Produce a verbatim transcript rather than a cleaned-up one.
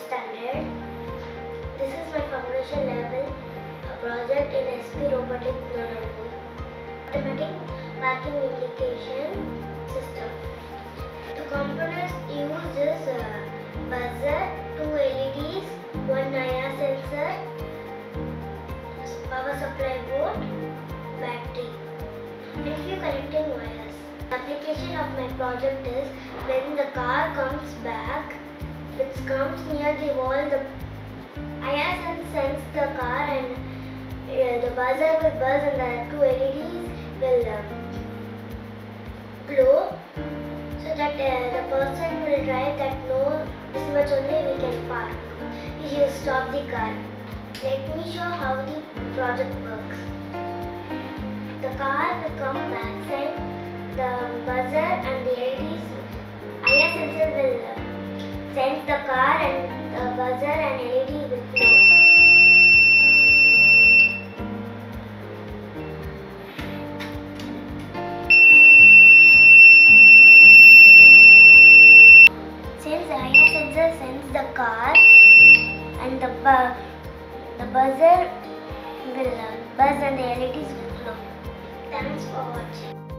standard. This is my foundation level a project in S P Robotics Nolambur. Automatic parking indication system. The components used is uh, buzzer, two L E Ds, one I R sensor, power supply board, battery, and few connecting wires. The application of my project is when the car comes back, it comes near the wall, the I R sensor sends the car and uh, the buzzer will buzz and the two L E Ds will uh, glow so that uh, the person will drive that no, this much only we can park. We should stop the car. Let me show how the project works. The car will come back side, the buzzer and the L E Ds, I R sensor will uh, send the car and the buzzer and L E D will glow. Since the I R sensor sends the car and the bu the buzzer will uh, buzz and the L E Ds will glow. Thanks for watching.